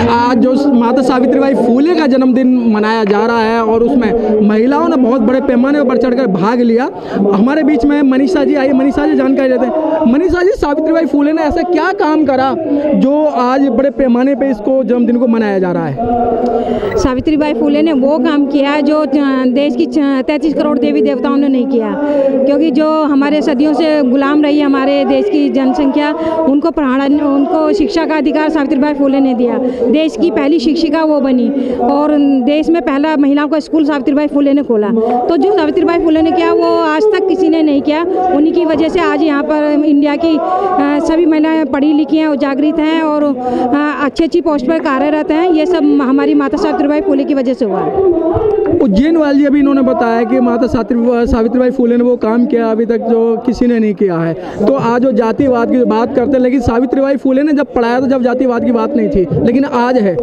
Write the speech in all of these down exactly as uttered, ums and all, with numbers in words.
आज जो माता सावित्रीबाई फूले का जन्मदिन मनाया जा रहा है और उसमें महिलाओं ने बहुत बड़े पैमाने पर बढ़ चढ़कर भाग लिया। हमारे बीच में मनीषा जी आई, मनीषा जी जानकारी देते हैं। मनीषा जी, सावित्रीबाई फूले ने ऐसा क्या काम करा जो आज बड़े पैमाने पे इसको जन्मदिन को मनाया जा रहा है? सावित्रीबाई फूले ने वो काम किया है जो देश की तैंतीस करोड़ देवी देवताओं ने नहीं किया, क्योंकि जो हमारे सदियों से गुलाम रही हमारे देश की जनसंख्या, उनको पढ़ाना, उनको शिक्षा का अधिकार सावित्रीबाई फूले ने दिया। देश की पहली शिक्षिका वो बनी और देश में पहला महिलाओं का स्कूल सावित्रीबाई फूले ने खोला। तो जो सावित्रीबाई फूले ने किया वो आज तक किसी ने नहीं किया। उन्हीं की वजह से आज यहाँ पर इंडिया की सभी महिलाएं पढ़ी लिखी हैं, जागृत हैं और अच्छी अच्छी पोस्ट पर कार्यरत हैं। ये सब हमारी माता सावित्रीबाई फूले की वजह से हुआ है। उज्जैन वाली जी अभी इन्होंने बताया कि माता सावित्रीबाई फूले ने वो काम किया अभी तक जो किसी ने नहीं किया है। तो आज जो जातिवाद की बात करते हैं, लेकिन सावित्रीबाई फूले ने जब पढ़ाया तो जब जातिवाद की बात नहीं थी, लेकिन आज है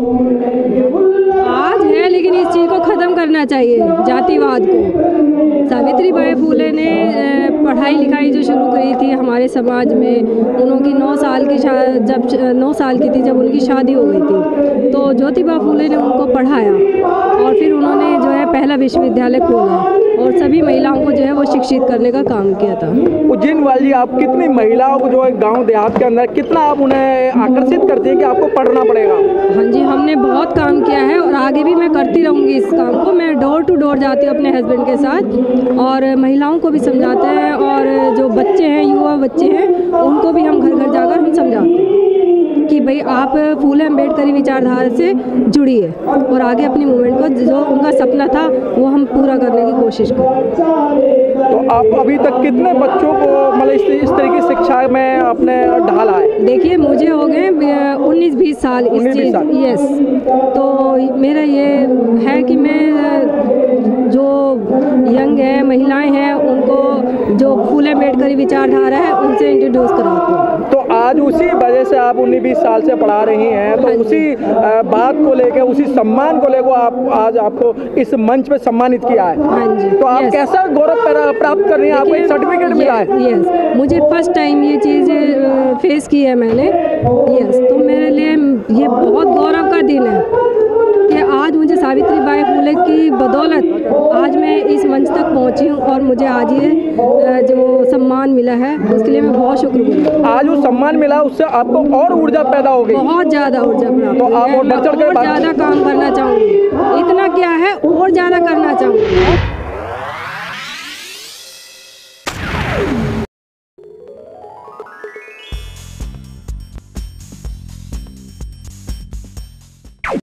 आज है लेकिन इस चीज़ को ख़त्म करना चाहिए, जातिवाद को। सावित्रीबाई फूले ने पढ़ाई लिखाई जो शुरू करी थी हमारे समाज में, उनकी नौ साल की जब नौ साल की थी जब उनकी शादी हो गई थी, तो ज्योतिबा फूले ने उनको पढ़ाया और फिर उन्होंने जो है पहला विश्वविद्यालय खोला और सभी महिलाओं को जो है वो शिक्षित करने का काम किया था। उज्जैन वाली जी, आप कितनी महिलाओं को जो है गाँव देहात के अंदर कितना आप उन्हें आकर्षित करती हैं कि आपको पढ़ना पड़ेगा? हाँ जी, हमने बहुत काम किया है और आगे भी मैं करती रहूँगी इस काम को। मैं डोर टू डोर जाती हूँ अपने हस्बैंड के साथ और महिलाओं को भी समझाते हैं और जो बच्चे हैं, युवा बच्चे हैं, उनको भी हम घर घर जाकर हम समझाते हैं कि भाई आप फूले अम्बेडकरी विचारधारा से जुड़िए और आगे अपनी मूवमेंट को, जो उनका सपना था वो हम पूरा करने की कोशिश करें। तो आप अभी तक कितने बच्चों को मतलब इस, इस तरह की शिक्षा में अपने ढाला है? देखिए, मुझे हो गए उन्नीस बीस साल इस चीज़, यस। तो मेरा ये है कि मैं जो यंग है, महिलाएं हैं, उनको जो फूले अम्बेडकरी विचारधारा है उनसे इंट्रोड्यूस कराती हूँ। तो आज उसी वजह से आप उन्नीस बीस साल से पढ़ा रही हैं, तो उसी बात को लेकर, उसी सम्मान को लेकर आप आज आपको इस मंच पे सम्मानित किया है। हाँ जी। तो आप कैसा गौरव प्राप्त कर रही हैं? आपको एक सर्टिफिकेट मिला है? यस, मुझे फर्स्ट टाइम ये चीज़ फेस की है मैंने, यस। तो मेरे लिए ये बहुत गौरव का दिन है कि आज मुझे सावित्रीबाई फूले की बदौलत आज मैं इस मंच तक पहुंची हूं और मुझे आज ये जो सम्मान मिला है उसके लिए मैं बहुत शुक्रगुजार। आज जो सम्मान मिला उससे आपको और ऊर्जा पैदा हो गई? बहुत ज़्यादा ऊर्जा प्राप्त। तो आप और बढ़ चढ़ कर ज़्यादा काम करना चाहूँगी। इतना क्या है, और ज़्यादा करना चाहूँगी।